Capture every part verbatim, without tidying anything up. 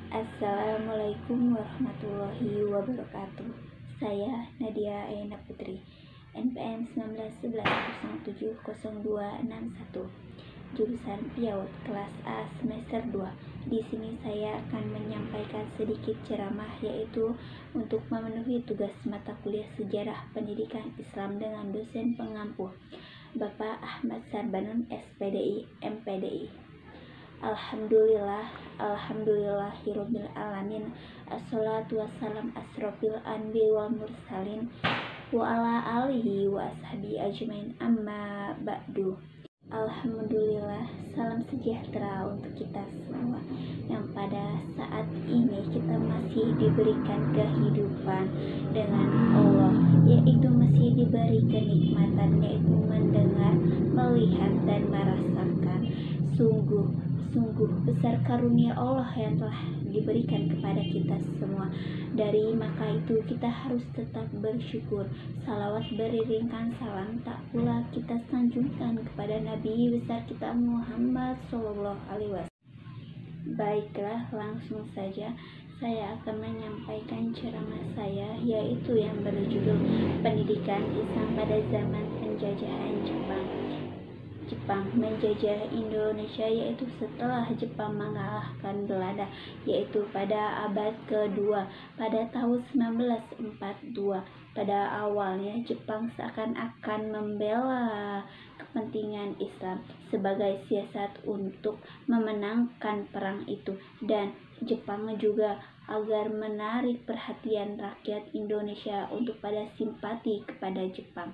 Assalamualaikum warahmatullahi wabarakatuh. Saya Nadia Aina Putri, N P M sembilan belas sebelas nol tujuh nol dua enam satu, jurusan Piaut, kelas A semester dua. Di sini saya akan menyampaikan sedikit ceramah, yaitu untuk memenuhi tugas mata kuliah Sejarah Pendidikan Islam dengan dosen pengampu, Bapak Ahmad Sarbanun, S P D I, M P D I. Alhamdulillah, alhamdulillahirabbil alamin. Assalatu wassalam asrofil anbi wal mursalin wa ala alihi wa ashabi ajmain, amma ba'du. Alhamdulillah, salam sejahtera untuk kita semua yang pada saat ini kita masih diberikan kehidupan dengan Allah, yaitu masih diberi kenikmatan, yaitu mendengar, melihat, dan merasakan. Sungguh Sungguh besar karunia Allah yang telah diberikan kepada kita semua. Dari maka itu kita harus tetap bersyukur. Salawat beriringkan salam tak pula kita sanjungkan kepada Nabi besar kita Muhammad Shallallahu Alaihi Wasallam. Baiklah, langsung saja saya akan menyampaikan ceramah saya, yaitu yang berjudul Pendidikan Islam pada Zaman Penjajahan Jepang. Jepang menjajah Indonesia, yaitu setelah Jepang mengalahkan Belanda, yaitu pada abad kedua pada tahun seribu sembilan ratus empat puluh dua. Pada awalnya Jepang seakan-akan membela kepentingan Islam sebagai siasat untuk memenangkan perang itu, dan Jepang juga agar menarik perhatian rakyat Indonesia untuk pada simpati kepada Jepang.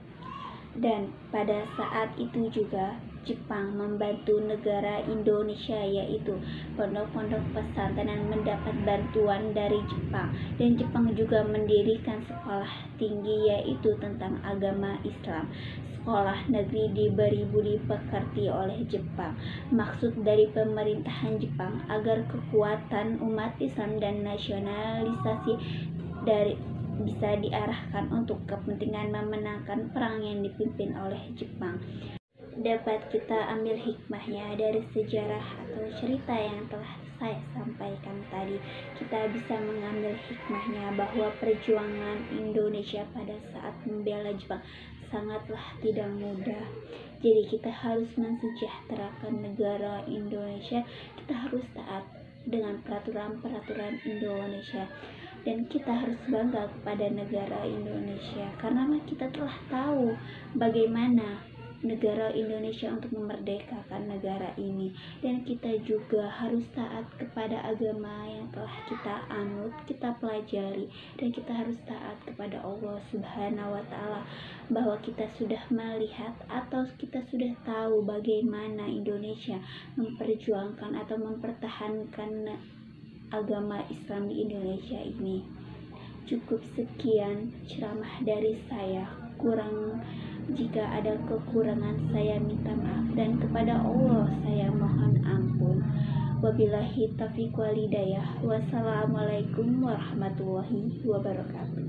Dan pada saat itu juga Jepang membantu negara Indonesia, yaitu pondok-pondok pesantren mendapat bantuan dari Jepang, dan Jepang juga mendirikan sekolah tinggi yaitu tentang agama Islam. Sekolah negeri diberi budi pekerti oleh Jepang. Maksud dari pemerintahan Jepang agar kekuatan umat Islam dan nasionalisasi dari bisa diarahkan untuk kepentingan memenangkan perang yang dipimpin oleh Jepang. Dapat kita ambil hikmahnya dari sejarah atau cerita yang telah saya sampaikan tadi. Kita bisa mengambil hikmahnya bahwa perjuangan Indonesia pada saat membela Jepang sangatlah tidak mudah. Jadi kita harus mensejahterakan negara Indonesia. Kita harus taat dengan peraturan-peraturan Indonesia, dan kita harus bangga kepada negara Indonesia karena kita telah tahu bagaimana negara Indonesia untuk memerdekakan negara ini, dan kita juga harus taat kepada agama yang telah kita anut, kita pelajari, dan kita harus taat kepada Allah Subhanahu wa Ta'ala, bahwa kita sudah melihat atau kita sudah tahu bagaimana Indonesia memperjuangkan atau mempertahankan agama Islam di Indonesia ini. Cukup sekian ceramah dari saya. Kurang jika ada kekurangan saya minta maaf, dan kepada Allah saya mohon ampun. Wabillahi taufiq wal hidayah. Wassalamualaikum warahmatullahi wabarakatuh.